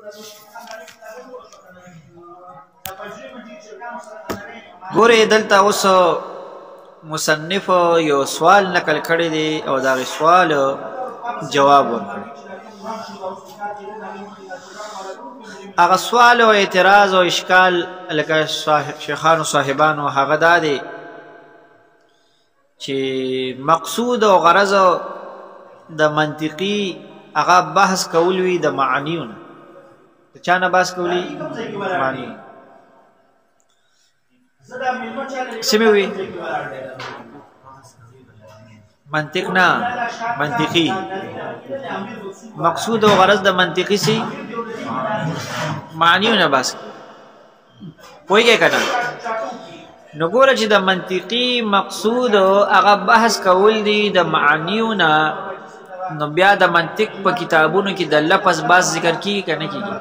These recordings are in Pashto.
ګوره دلته اوس مصنف یو سوال نقل کړی دی او دا سوال جواب ورکړي. هغه سوال او اعتراض او اشکال لکه شیخانو صاحبانو هغه دا دی چې مقصود او غرض د منطقي هغه بحث کول وي د معانیونه. چا نه بحث کولی؟ معنی سمې وي منطق نه منطقي. مقصود او غرض د منطقي سي معنیونه بحث پوهیږئ که نه؟ نو ګوره چې د منطقي مقصود هغه بحث کول دي د معانیونه، نو بیا د منطق په کتابونو کې د لفظ باس ذکر کیږي که نه کیږي؟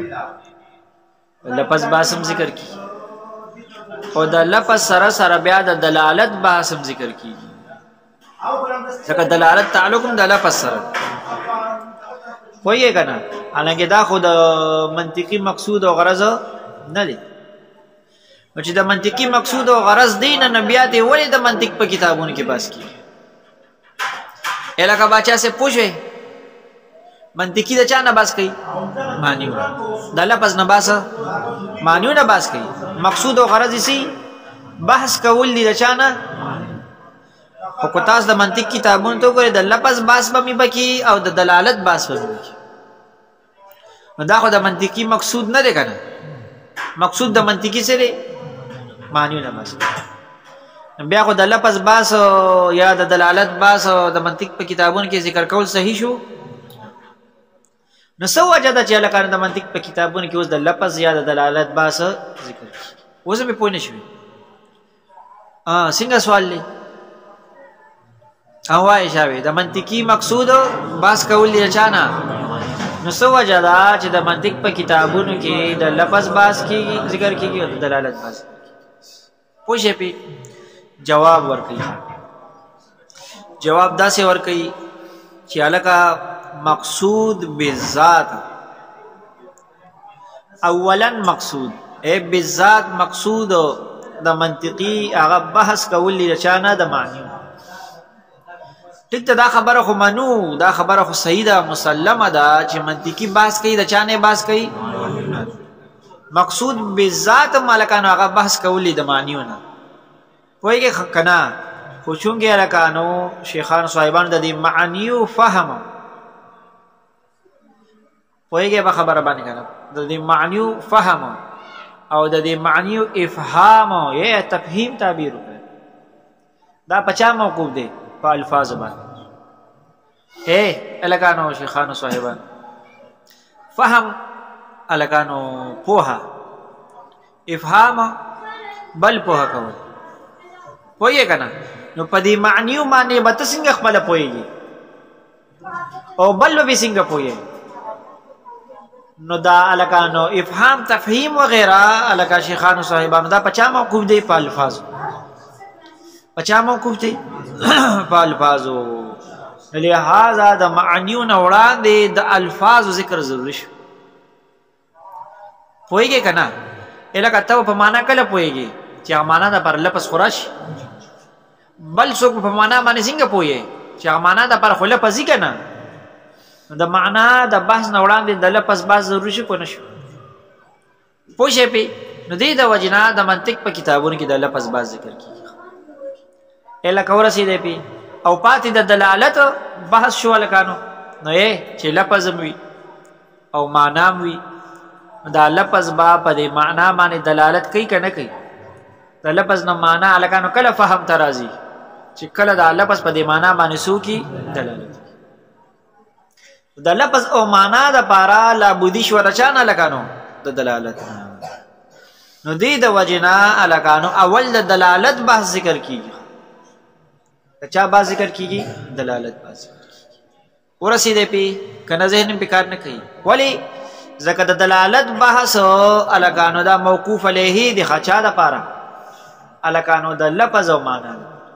لفظ باس هم ذکر کیږي او د لفظ سره سره بیا د دلالت باس هم ذکر کیږي، ځکه دلالت تعلق هم د لفظ سره پوهیږئ که نه؟ حالانکه دا خو د منطقي مقصود او غرض نه دی. نو چې د منطقي مقصود او غرض دی نه بیا دې ولې د منطق په کتابونو کې بحث کیږي؟ لکه باچا سے پوښوئ منطقي د چا نه بحث کوي؟ معنیونه. د لفظ نه بحث معنیونه بحث کوي. مقصود او غرض یې بحث کول دي د چا نه؟ خو که تاسو د منطق کتابونو ته وګورئ د لفظ بحث به مې پکې او د دلالت بحث به مې پکې. نو دا خو د منطقي مقصود نه دی که نه؟ مقصود د منطقي څه دی؟ معنیونه بحث کوي. بیا خو د لفظ باس یا د دلالت باس د منطق په کتابونو کې ذکر کول صحیح شو؟ نو څه وجه ده چې هلکانو د منطق په کتابونو کې اوس د لفظ یا د دلالت باس ذکر کړي؟ اوس مې پوه نه شوې. څنګه سوال دی؟ وایې شاوې د منطقي مقصود باس کول دی د چا نه؟ نو څه وجه ده چې د منطق په کتابونو کې د لفظ باس کېږي ذکر کېږي او د دلالت باس پوه شئ پې؟ جواب ورکړي. جواب داسې ورکړي چې هلکه مقصود بالذات اولا مقصود بالذات مقصود د منطقي هغه بحث کول دی د چا نه؟ د معنیو. ټیک ته دا خبره خو منو، دا خبره خو صحیح ده مسلمه ده چې منطقي بحث کوي د چا نه بحث کوي؟ مقصود بالذات هلکانو هغه بحث کول دی د معنیو نه. پوهیږئ که نه؟ خو چونکې هلکانو شیخانو صاحبانو د دې معانیو فهم پوهیږئ په خبره باندې که نه؟ د دې معانیو فهم او د دې معانیو افهام یا تفهیم تعبیر وکړي. دا په چا موقوف دی؟ په الفاظ باندې. هلکانو شیخانو صاحبانو فهم هلکانو پوهه، افهام بل پوهه کول. پوهیږئ که نه؟ نو په دې معنیو باندې به ته څنګه خپله پوهیږي او بل به څنګه پوهیږي؟ نو دا هلکانو افهام تفهیم وغیره هلکه شیخانو صاحبانو دا په چا موقوف دی؟ په الفاظو. په چا موقوف دی؟ په الفاظو. لہذا د معانیو نه وړاندې د الفاظو ذکر ضروري شو. پوهیږئ که نه؟ لکه ته په معنا کله پوهیږي چې هغه معنا د پر لفظ خو راشي، بل څوک په معنا باندې څنګه پوهیږي چې هغه معنا د پر خو لفظ یي که نه؟ د معنا د بحث نه وړاندې د لفظ بحث ضروري شو که نه شو؟ پوه شئ پې؟ نو دې د وجې نه د منطق په کتابونو کې د لفظ بحث ذکر کېږي. لکه ورسېدی پې او پاتې د دلالت بحث شو هلکانو. نو چې لفظ هم وي او معنا هم وي، دا لفظ به په دې معنا باندې دلالت کوي که نه کوي؟ د لفظ نه معنا هلکانو کله فهم ته راځي چې کله دا لفظ په دې معنا باندې څه وکړي؟ دلالت. د لفظ او معنا دپاره لابودي شوه د چا نه هلکانو؟ د دلالت. نو دې د وجې نه هلکانو اول د دلالت بحث ذکر کېږي. د چا بحث ذکر کېږي؟ دلالت بحث ذکر کېږي. ورسېدی پې که نه ذهن پې کار نه کوي؟ ولې؟ ځکه د دلالت بحث هلکانو دا موقوف علیه دی ښه چا دپاره؟ هلکانو د لفظ او معنا.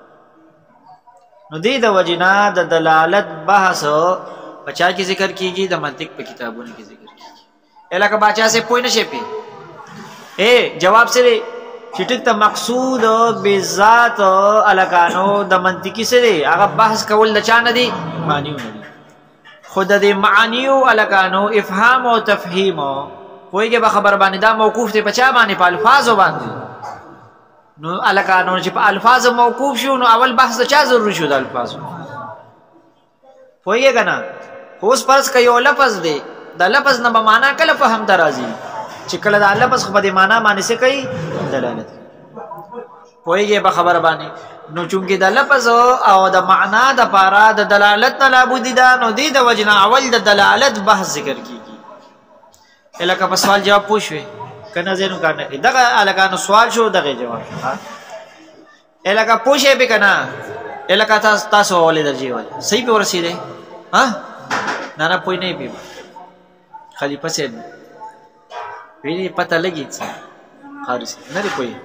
نو دې د وجې نه د دلالت بحث په چا کې ذکر کېږي؟ د منطق په کتابونو کې ذکر کېږي. الکه باچا سے پوی نشي پی جواب سره چې ټیک ته مقصود بذات الکانو د منطقي سره هغه بحث کول د چا نه دي معنیو نه دي خود د معانیو الکانو افهام او تفهیم پویږي به خبر باندې دا موقوف ته پچا باندې په الفاظو باندې نو الکانو چې په الفاظ موقوف شو نو اول بحث چا ضروري شو د الفاظو پویږي کنه اوس پرس کيو لفظ دی د لفظ نه معنا کله فهم درازي چې کله د لفظ په دې معنا باندې څه کوي دلالت پویږي به خبر باندې نو چونکه د لفظ او د معنا د پاره د دلالت نه لابد دي نو دی د وجنا اول د دلالت بحث ذکر کیږي الکه په سوال جواب پوښوي کنه زینو کنه دغه الکانو سوال شو دغه جواب الکه پوښې به کنه الکه تاسو ولې درځي وای صحیح په ورسېده ها نه پوی نه پی خلیفہ سے ویری پتہ لګی څه خارج نه لري پوی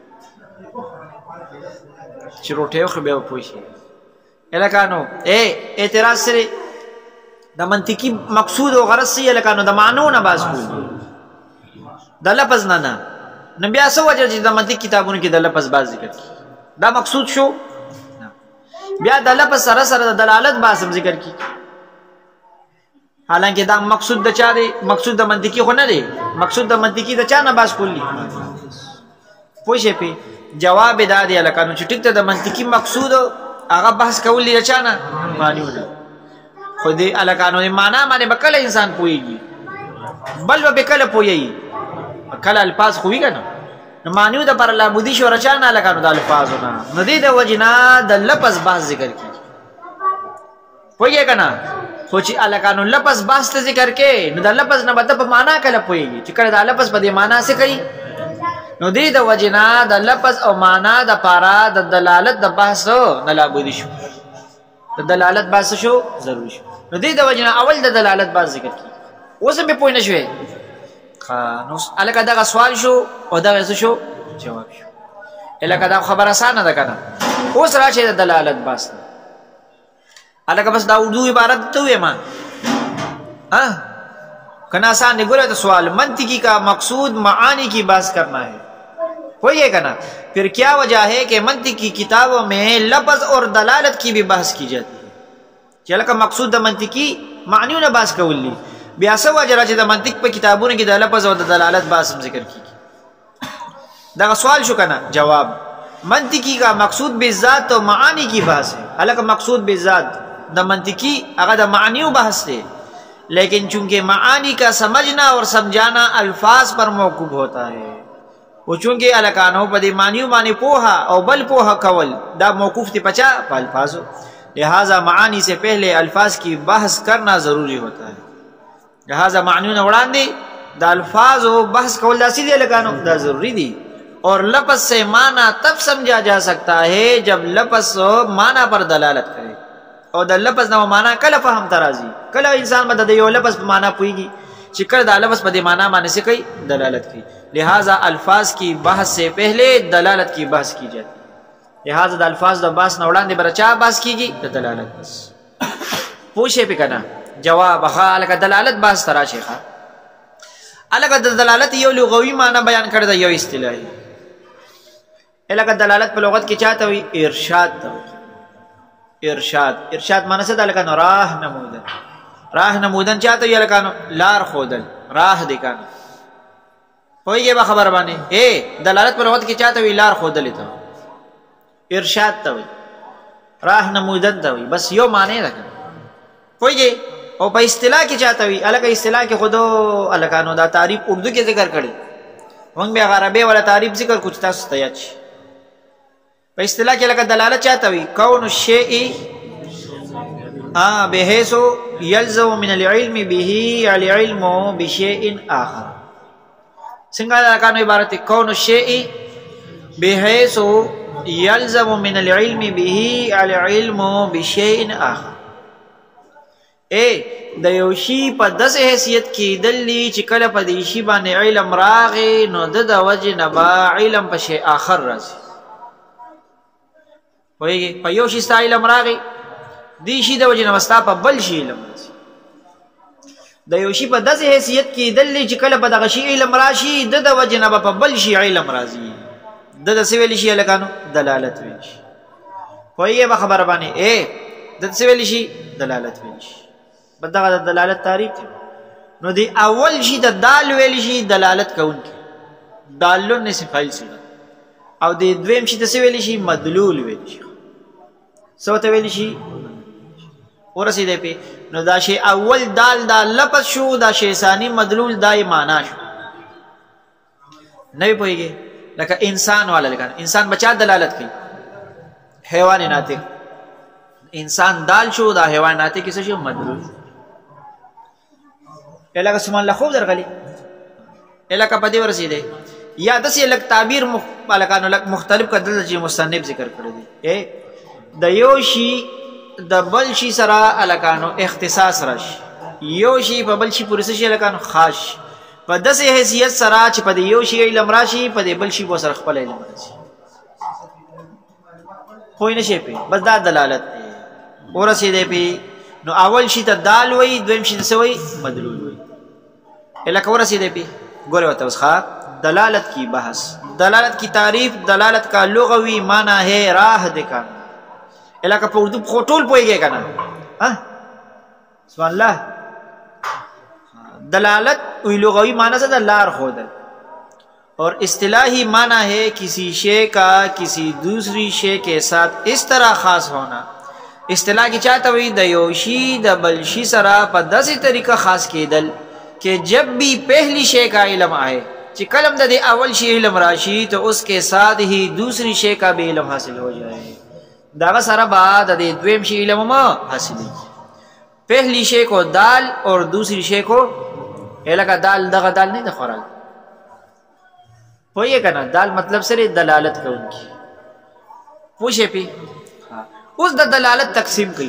چې روټه خو به پوي شي الکانو اعتراض سره د منطقي مقصود او غرض سي الکانو د معنی نه باز کوي د لفظ نه بیا څه وجه چې د منطق کتابونو کې د لفظ باز ذکر کی دا مقصود شو بیا د لفظ سره سره د دلالت باز ذکر کی حالانکه دا مقصود د چا دی مقصود د منطقي خو نه دی مقصود د منطقي د چا نه باز کولی پوښې په جواب دادی الکانو چې ټیک ته د منطقي مقصود هغه بحث کولی د چا نه معنی نه خو دې الکانو معنا باندې بکله انسان پويږي بل به کله پويي کله الفاظ خو وی کنه نو معنی د پر لا بودی شو رچانه الکانو د الفاظونه نو دې د وجنا د لفظ بحث ذکر کی پويږي کنه خو چې الکانو لفظ بحث ذکر کې نو د لفظ نه مطلب معنا کله پويږي چې کله د لفظ په دې معنا څه کوي نو دې د وجنا د لفظ او معنا د پارا د دلالت د بحث نه لابد شو د دلالت بحث شو ضروري شو نو دې د وجنا اول د دلالت بحث ذکر کی اوس به پوي نشوي نو الکه دا سوال شو او دا څه شو جواب شو الکه دا خبر اسانه ده کنه اوس راشه د دلالت بحث الکه بس دا اردو عبارت ته ما کنا آسان نہیں گولے تو سوال منطقی کا مقصود معانی کی بحث کرنا ہے وہی کنا پھر کیا وجہ ہے کہ منطقی کتابوں میں لفظ اور دلالت کی بھی بحث کی جاتی ہے چل کا مقصود د منطقی معنی نہ بحث کولی بیا سو وجہ چې د منطق په کتابونو کې د لفظ او د دلالت بحث ذکر کی دا سوال شو کنا جواب منطقی کا مقصود بالذات و معانی کی بحث ہے حالانکہ مقصود بالذات د منطقی هغه د معنی بحث ہے لیکن چونکہ معانی کا سمجھنا اور سمجھانا الفاظ پر موقوف ہوتا ہے وہ چونکہ الکانو پدی معنیو معنی پوہا او بل پوہا کول دا موقوف تی پچا پا الفاظو لہذا معانی سے پہلے الفاظ کی بحث کرنا ضروری ہوتا ہے لہذا معنیو نوڑان دی دا الفاظو بحث کول دا سیدھے الکانو دا ضروری دی اور لفظ سے معنی تب سمجھا جا سکتا ہے جب لفظ معنی پر دلالت کرے او د لفظ نو معنا کله فهم ترازی کله انسان مدد یو لفظ په معنا پويږي چې کله د لفظ په دې معنا باندې څه کوي دلالت کوي لہذا الفاظ کی بحث سے پہلے دلالت کی بحث کی جاتی ہے لہذا د الفاظ د بحث نه وړاندې برچا بحث کیږي د دلالت بس پوښې په کنه جواب حال کا دلالت بحث ترا شیخه الګ د دلالت یو لغوي معنا بیان کړی دا یو اصطلاحي الګ دلالت په لغت کې چاته وي ارشاد ته ارشاد معنی څه ده لکه راه نمودن چاته یې لکه لار خودل راه دی کنه پوهیږي به خبر باندې دلالت په لغت کې چاته وی لار خودل ته ارشاد ته وی راه نمودن ته وی بس یو معنی ده پوهیږي او په اصطلاح کې چاته وی الګ اصطلاح کې خودو الکانو دا تعریف اردو کې ذکر کړي موږ بیا عربی ولا تعریف ذکر کچھ تاسو ته یاد شي په اصطلاح کې لکه دلالت چاته وي کون الشیء بحيث يلزم من العلم به العلم بشيء آخر څنګه کانو عبارت کون الشیء بحيث يلزم من العلم به العلم بشيء آخر د یو شی په داسې حیثیت کې دلی چې کله په دې شی باندې علم راغی نو د وجه نه با علم په شی آخر راځي وایي په یو شی ستا علم راغی دی شی د وجه نه وستا په بل شی علم راځي د یو شي په داسې حیثیت کې دلې چې کله په دغه شي علم راشي د د وجې نه به په بل شي علم راځي د څه ویلی شي هلکانو دلالت ویلی شي پوهېږې به خبره باندې د څه ویلی شي دلالت ویلی شي بس دغه د دلالت تعریف دی نو د اول شي د دال ویلی شي دلالت کوونکی دالون اسم فاعل صيغه او د دویم شي د څه ویلی شي مدلول ویلی شي څه ورته ویلی شي ورسېدی پې نو دا شی اول دال دا لفظ شو دا شی ثانی مدلول دا یې معنا شو نه وی پوهېږې لکه انسان والا لکه انسان بچا دلالت کوي حیوان ناطق انسان دال شو دا حیوان ناطق څه شو مدلول لکه سبحان الله خوب درغلی لکه په دې ورسېدی یا داسې لږ تعبیر مختلف کړل چې مصنف ذکر کړی دی د یو شي د بل شي سره الکانو اختصاص راشي یو شي په بل شي پورې څه شي الکانو خاص په داسې حیثیت سره چې په یو شي علم راشي په بل شي به سره خپل علم راشي پوه نه شي پې بس دا دلالت دی ورسېدی پې نو اول شي ته دال وایي دویم شي ته څه وایي مدلول وایي لکه ورسېدی پې ګورې ورته اوس ښه دلالت کی بحث دلالت کی تعریف دلالت کا لغوی معنی ہے راہ دکھانا علاقہ پہ اردو ټول پوهېږې که نه سبحان الله دلالت وی لغوی معنی سے لار ښودل اور اصطلاحی معنی ہے کسی شے کا کسی دوسری شے کے ساتھ اس طرح خاص ہونا اصطلاح کی چاہتا ہوئی د یو شي د بل شي سره په داسې طریقه خاص کېدل کہ جب بھی پہلی شے کا علم آئے چې کلم د اول شی علم راشي تو اس کے ساتھ ہی دوسری شے کا بھی علم حاصل ہو جائے داغه سره بعد د دویم شی علم ما حاصلی پہلی شے کو دال اور دوسری شے کو الکا دال دغه دال نه د خوراک پوهیږئ کنه دال مطلب سره دلالت کوونکی پوښې پی اوس د دلالت تقسیم کوي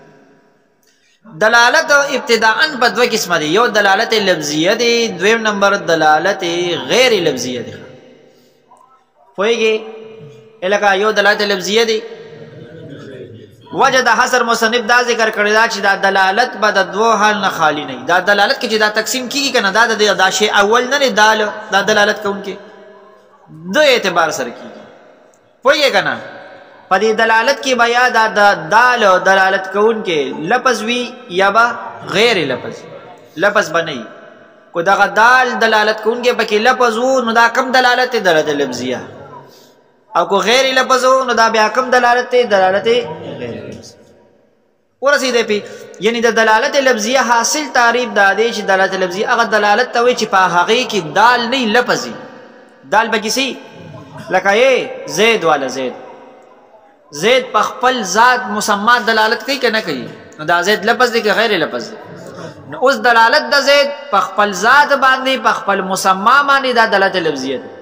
دلالت ابتداءً په دوه قسمه دي یو دلالت لفظیه دی دویم نمبر دلالت غیر لفظیه دی پوهیږئ الکا یو دلالت لفظیه دی وجه د حصر مصنف دا ذکر کړی دا چې دا دلالت به د دوه حال نه خالی نه دا دلالت کې چې دا تقسیم کیږي کنه دا شی اول نه دال دا دلالت کوونکی دو اعتبار سره کیږي پوهیږئ کنه په دې دلالت کې به یا دا دال دلالت کوونکی لفظ وي یا به غیر لفظ به نه وي کو دغه دال دلالت کوونکی پکې لفظ و نو دا کم دلالت دی دلالت لفظیه او کو غیر لفظ و نو دا بیا کم دلالت دی دلالت غیر ورسېدی پې یعنی د دلالت لفظیه حاصل تعریف دا دی چې دلالت لفظیه هغه دلالت ته وایي چې په هغې کې دال نه لفظ وي دال به کیسې لکه زید والا زید په خپل ذات مسما دلالت کوي که نه کوي نو دا زید لفظ دی که غیر لفظ دی نو اوس دلالت د زید په خپل ذات باندې په خپل مسما باندې دا دلالت لفظیه دی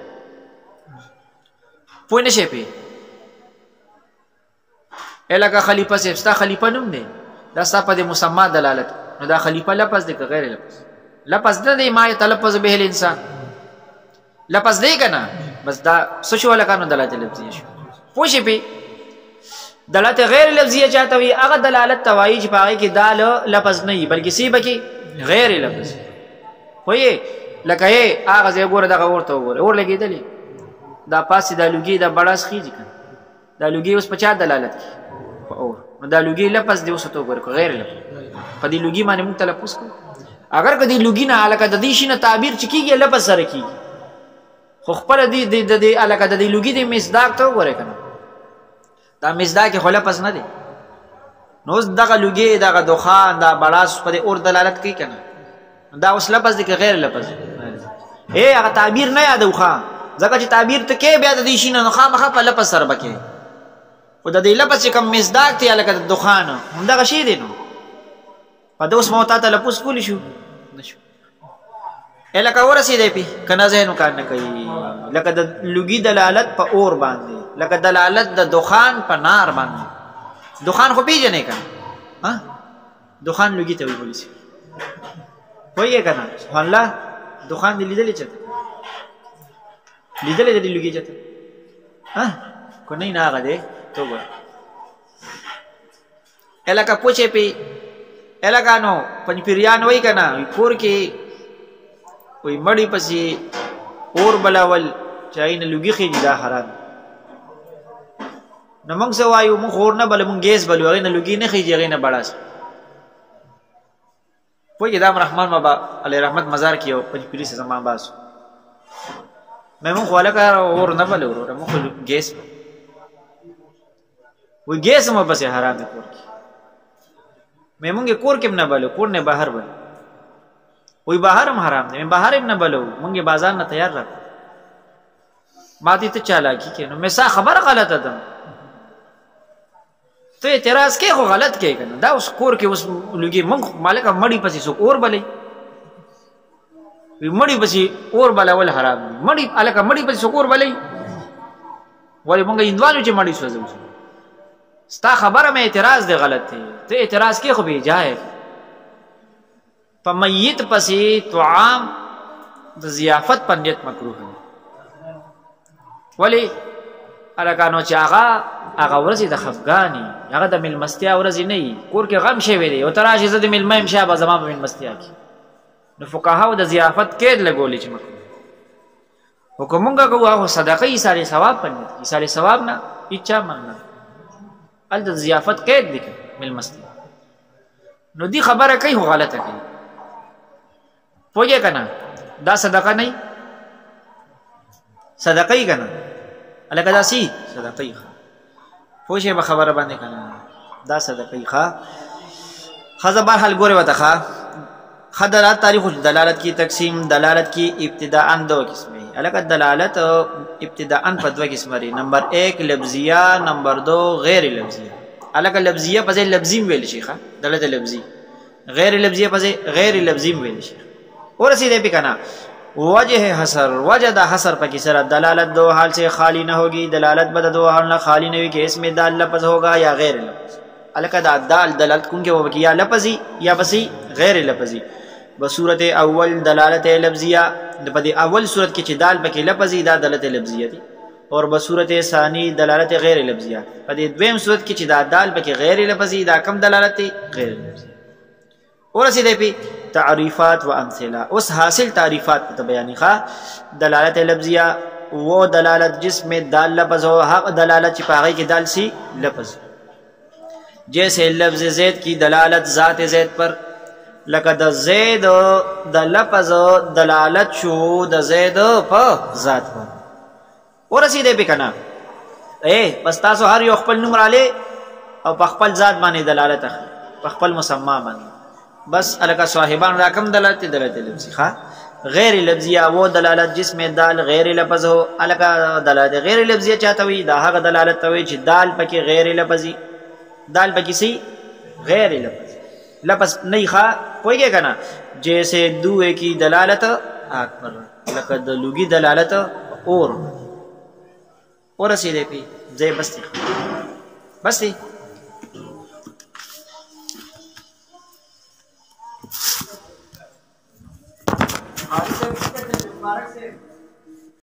پوه نه شئ پې لکه خلیفه صاحب ستا خلیفه نوم دی دا ستا په دې مسما دلالت نو دا خلیفه لفظ دی که غیر لفظ نه دی ما یتلفظ به الانسان لفظ دی که نه بس دا څه شو هلکانو دلالت لفظیه شو پوه شئ پې دلالت غیر لفظیه چاته وي هغه دلالت ته وایي چې په هغې کې دا لفظ نه وي بلکې سی پکې غیر لفظ پوهیږې لکه هغه ځای ګوره دغه اور ته وګوره اور لګېدلې دا پاسې دا لوګي دا بړاس خېږي که دا لوګي اوس په چا دلالت کوي په اور نو دا لوګي لفظ دی اوس ته وګوره که غیر لفظ په دې لوګي باندې موږ تلفظ کوو اگر که دې لوګي نه هلکه د دې شي نه تعبیر چې کېږي لفظ سره کېږي خو خپله هلکه د دې لوګي د مصداق ته وګورئ که نه دا مصداق خو لفظ نه دی نو اوس دغه لوګي دغه دخان دا بړاس په دې اور دلالت کوي که نه دا اوس لفظ دی که غیر لفظ هغه تعبیر نه یادو ښه ځکه چې تعبیر ته کې بیا د دې شي نه نو خامخا په لفظ سره به کې خو د دې لفظ چې کوم مصداق دی هلکه د دخان همدغه شی دی نو په ده اوس ما تا تلفظ کولی شو نه شو لکه ورسېدی پې که نه ذهن کار نه کوي لکه د لوګي دلالت په اور باندې لکه دلالت د دخان په نار باندې دخان خو پیژنې که نه دخان لوګي ته وایي پولیسي پوهېږې که نه سبحان الله دخان دې لیدلې چېرته لیدلې د دې لوګي چېرته که نه هغه دی ته وګوره لکه پوچې پې الکانو پنځپیریان وای کنه کور کې وای مړی پسې اور بلاول چاین لوګي خېږي دا حرام. نو موږ څه وایو موږ اور نه بل موږ ګیس بلو هغه نه لوګي نه خېږي هغه نه بڑاس. پوهې دا رحمان بابا علی رحمت مزار کې او پنځپیری سره زما باسو مې موږ خو لکه اور نه بل اور موږ ګیس وای ګیس مو پسې حرام دی کور کې. مې موږ کور کې نه بلو کور نه بهر بل وای بهر هم حرام دی. مې بهر هم نه بلو موږ بازار نه تیار را ما دې ته چالاکی کې نو مې سا خبر غلطه ده ته اعتراض کې خو غلط کې کنه دا اوس کور کې اوس لګي موږ مالک مړی پسې سو اور بلې وی مړی پسې اور بلول حرام دی. مړی الکه مړی پسې سو اور بلې ولی موږ اندوانو چې مړی سوځو ستا خبره مې اعتراض دی غلط دی ته اعتراض کې خو به جای په میت پسې طعام د ضیافت په نیت مکروه دی. ولی الکانو چې هغه ورځې د خفګانی هغه د میلمستیا ورځې نه وي کور کې غم شوی دی او ته راشې زه د میلمه یم شابه زما په میلمستیا کې نو فقهاو د ضیافت قید لګولی چې مکروه خو که مونږ کوو هغه صدقه ایثار ثواب په نیت ایثار ثواب نه هېچا مننه هلته د ضیافت قید دی میلمستیا نو دی خبره کوي خو غلطه کوي پوهېږې که نه دا صدقه نه صدقه یې که نه هلکه دا سی صدقه یې ښه پوه شئ به خبره باندې که نه دا صدقه یې ښه ښځه بهرحال ګورې ورته ښه ښه دلالت تاریخ دلالت کی تقسیم دلالت کی ابتداءً دو قسمیں هلکه دلالت ابتداءً په دوه قسمه لري. نمبر 1 لفظیه نمبر 2 غیر لفظیه. هلکه لفظیه په ځای لفظي ویل شي ښه دلالت لفظي غیر لفظیه په ځای غیر لفظي ویل شي ورسېدی پې که نه وجہ حسر وجہ دا حسر پکی سر دلالت دو حال سے خالی نہ ہوگی دلالت بد دو حال نہ خالی نہ ہوگی کہ اس میں دال لفظ ہوگا یا غیر لفظ الکہ دا دال دلالت کن کے وہ یا لفظی یا بسی غیر لفظی بصورت اول دلالت لفظیہ بدی اول صورت کی چھ دال پکی لفظی دا دلالت لفظیہ تھی اور بصورت ثانی دلالت غیر لفظیہ بدی دویم صورت کی چھ دال پکی غیر لفظی دا کم دلالت تھی غیر لفظی اور اسی دے پی تعریفات و امثلہ اس حاصل تعریفات پہ بیانی خواہ دلالت لفظیہ وہ دلالت جس میں دال لفظ ہو حق دلالت چپاغی کی دال سی لفظ جیسے لفظ زید کی دلالت ذات زید پر لکہ دا زید دا لفظ دلالت شو دا زید پا ذات پر اور اسی دے پہ کنا بس تاسو ہر یو خپل نمر آلے او پا خپل ذات مانی دلالت اخلی پا خپل مسمع مانی بس الکا صاحبان راکم دلالت دلالت لفظی خواہ غیر لفظیہ وہ دلالت جس میں دال غیر لفظ ہو الکا دلالت غیر لفظیہ چاہتا ہوئی دا حق دلالت ہوئی چھ دال پکی غیر لفظی دال پکی سی غیر لفظ لفظ نہیں خواہ کوئی کیا کنا جیسے دوئے کی دلالت آگ پر لکا دلوگی دلالت اور رسیدے پی زی بستی بستی مبارک سے